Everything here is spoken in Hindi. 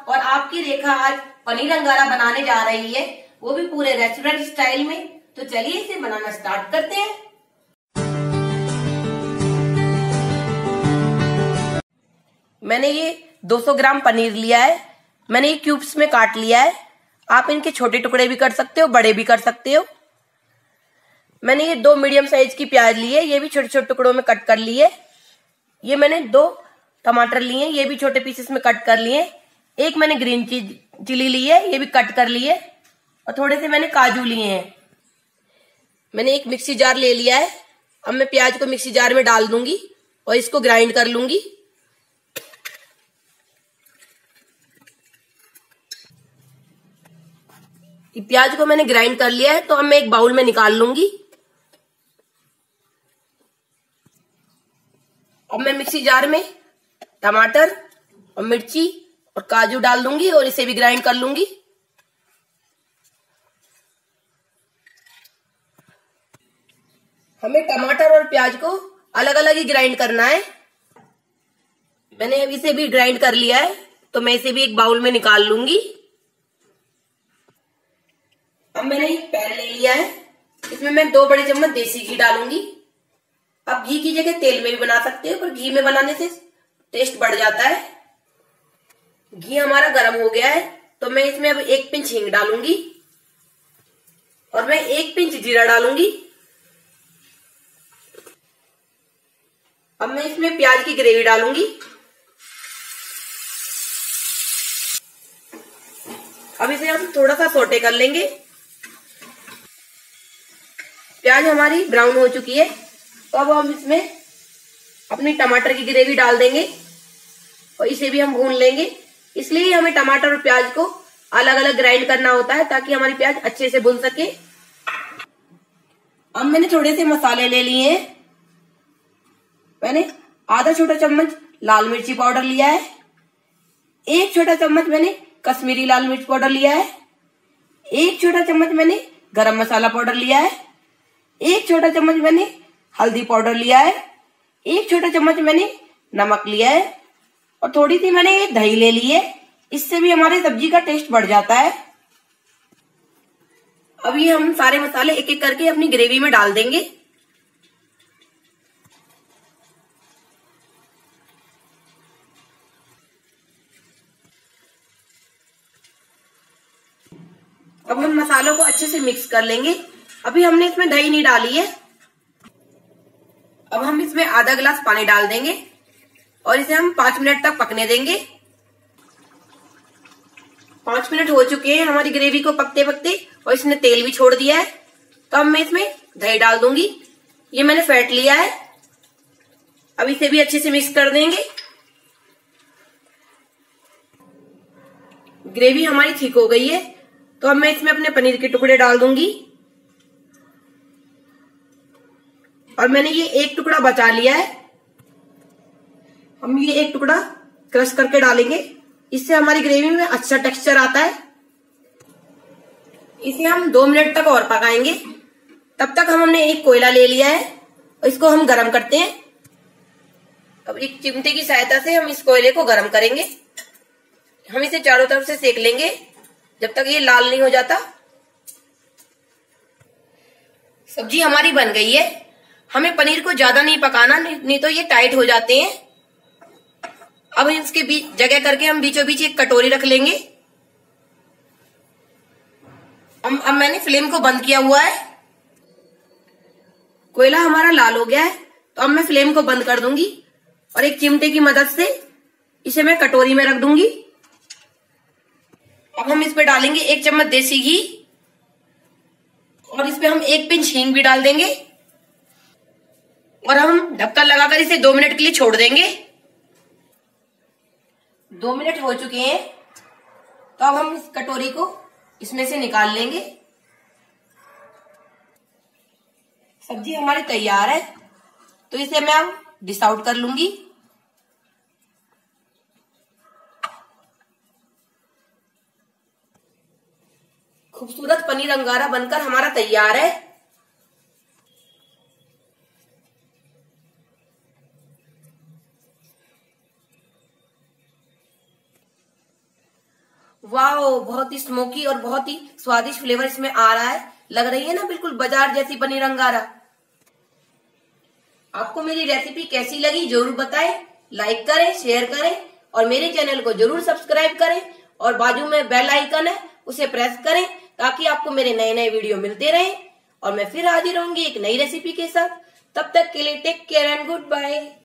और आपकी रेखा आज पनीर अंगारा बनाने जा रही है, वो भी पूरे रेस्टोरेंट स्टाइल में। तो चलिए इसे बनाना स्टार्ट करते हैं। मैंने ये 200 ग्राम पनीर लिया है। मैंने ये क्यूब्स में काट लिया है। आप इनके छोटे टुकड़े भी कर सकते हो, बड़े भी कर सकते हो। मैंने ये 2 मीडियम साइज की प्याज ली है, ये भी छोटे छोटे टुकड़ों में कट कर लिए। ये मैंने 2 टमाटर लिए, ये भी छोटे पीसेस में कट कर लिए। एक मैंने ग्रीन चिली ली है, ये भी कट कर लिए। और थोड़े से मैंने काजू लिए हैं। मैंने एक मिक्सी जार ले लिया है। अब मैं प्याज को मिक्सी जार में डाल दूंगी और इसको ग्राइंड कर लूंगी। प्याज को मैंने ग्राइंड कर लिया है, तो अब मैं एक बाउल में निकाल लूंगी। अब मैं मिक्सी जार में टमाटर और मिर्ची और काजू डाल दूंगी और इसे भी ग्राइंड कर लूंगी। हमें टमाटर और प्याज को अलग अलग ही ग्राइंड करना है। मैंने अब इसे भी ग्राइंड कर लिया है, तो मैं इसे भी एक बाउल में निकाल लूंगी। अब मैंने एक पैन ले लिया है, इसमें मैं 2 बड़े चम्मच देसी घी डालूंगी। आप घी की जगह तेल में भी बना सकते हो, पर घी में बनाने से टेस्ट बढ़ जाता है। घी हमारा गर्म हो गया है, तो मैं इसमें अब 1 पिंच हींग डालूंगी और मैं 1 पिंच जीरा डालूंगी। अब मैं इसमें प्याज की ग्रेवी डालूंगी। अब इसे हम थोड़ा सा सोटे कर लेंगे। प्याज हमारी ब्राउन हो चुकी है, तो अब हम इसमें अपनी टमाटर की ग्रेवी डाल देंगे और इसे भी हम भून लेंगे। इसलिए हमें टमाटर और प्याज को अलग अलग ग्राइंड करना होता है, ताकि हमारी प्याज अच्छे से भुन सके। अब मैंने थोड़े से मसाले ले लिए हैं। मैंने आधा छोटा चम्मच लाल मिर्ची पाउडर लिया है। 1 छोटा चम्मच मैंने कश्मीरी लाल मिर्च पाउडर लिया है। 1 छोटा चम्मच मैंने गरम मसाला पाउडर लिया है। 1 छोटा चम्मच मैंने हल्दी पाउडर लिया है। 1 छोटा चम्मच मैंने नमक लिया है और थोड़ी सी मैंने ये दही ले ली है। इससे भी हमारी सब्जी का टेस्ट बढ़ जाता है। अब ये हम सारे मसाले एक एक करके अपनी ग्रेवी में डाल देंगे। अब हम मसालों को अच्छे से मिक्स कर लेंगे। अभी हमने इसमें दही नहीं डाली है। अब हम इसमें आधा गिलास पानी डाल देंगे और इसे हम 5 मिनट तक पकने देंगे। 5 मिनट हो चुके हैं हमारी ग्रेवी को पकते पकते और इसने तेल भी छोड़ दिया है। तो अब मैं इसमें दही डाल दूंगी। ये मैंने फेंट लिया है। अब इसे भी अच्छे से मिक्स कर देंगे। ग्रेवी हमारी ठीक हो गई है, तो अब मैं इसमें अपने पनीर के टुकड़े डाल दूंगी और मैंने ये 1 टुकड़ा बचा लिया है। हम ये 1 टुकड़ा क्रश करके डालेंगे। इससे हमारी ग्रेवी में अच्छा टेक्सचर आता है। इसे हम 2 मिनट तक और पकाएंगे। तब तक हमने एक कोयला ले लिया है और इसको हम गरम करते हैं। अब एक चिमटे की सहायता से हम इस कोयले को गरम करेंगे। हम इसे चारों तरफ से सेक लेंगे जब तक ये लाल नहीं हो जाता। सब्जी हमारी बन गई है। हमें पनीर को ज्यादा नहीं पकाना, नहीं तो ये टाइट हो जाते हैं। अब इसके बीच जगह करके हम बीचों बीच एक कटोरी रख लेंगे। अब मैंने फ्लेम को बंद किया हुआ है। कोयला हमारा लाल हो गया है, तो अब मैं फ्लेम को बंद कर दूंगी और एक चिमटे की मदद से इसे मैं कटोरी में रख दूंगी। अब हम इस पे डालेंगे 1 चम्मच देसी घी और इस पे हम 1 पिंच हींग भी डाल देंगे और हम ढक्कन लगाकर इसे 2 मिनट के लिए छोड़ देंगे। 2 मिनट हो चुके हैं, तो अब हम इस कटोरी को इसमें से निकाल लेंगे। सब्जी हमारी तैयार है, तो इसे मैं अब डिश आउट कर लूंगी। खूबसूरत पनीर अंगारा बनकर हमारा तैयार है। वाओ, बहुत ही स्मोकी और बहुत ही स्वादिष्ट फ्लेवर इसमें आ रहा है। लग रही है ना बिल्कुल बाजार जैसी पनीर अंगारा। आपको मेरी रेसिपी कैसी लगी जरूर बताएं, लाइक करें, शेयर करें और मेरे चैनल को जरूर सब्सक्राइब करें और बाजू में बेल आइकन है उसे प्रेस करें ताकि आपको मेरे नए नए वीडियो मिलते रहें। और मैं फिर हाजिर होंगी एक नई रेसिपी के साथ। तब तक के लिए take care and good bye.